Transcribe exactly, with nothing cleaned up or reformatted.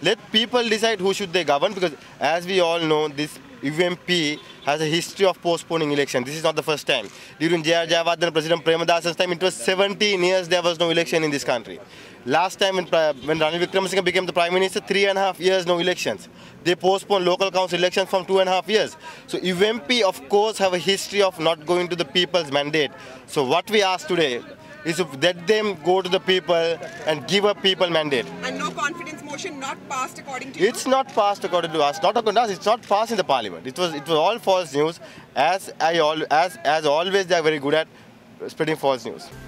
let people decide who should they govern, because as we all know, this U N P has a history of postponing election. This is not the first time. During J R Jayawardena, President Premadasa's time, it was seventeen years there was no election in this country. Last time when, when Ranil Wickremesinghe became the Prime Minister, three and a half years no elections. They postponed local council elections from two and a half years. So U N P, of course, have a history of not going to the people's mandate. So what we ask today is to let them go to the people and give a people mandate. And no confidence motion not passed according to you? It's not passed according to us. Not according to us. It's not passed in the parliament. It was it was all false news. As I all as as always, they are very good at spreading false news.